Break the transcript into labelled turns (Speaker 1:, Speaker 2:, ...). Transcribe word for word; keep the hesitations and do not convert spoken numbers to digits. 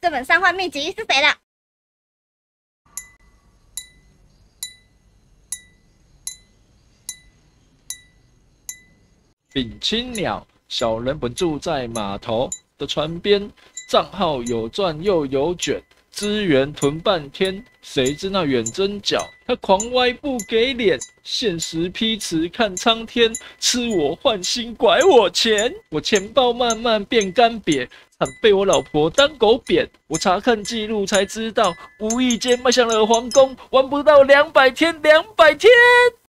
Speaker 1: 这本三幻秘籍是谁的？
Speaker 2: 丙青鸟，小人本住在码头的船边，账号有赚又有卷，资源囤半天，谁知那远征脚，他狂歪不给脸，现实批词看苍天，吃我换心拐我钱，我钱包慢慢变干瘪，惨被我老婆当狗扁，我查看记录才知道，无意间迈向了皇宫，玩不到两百天，两百天。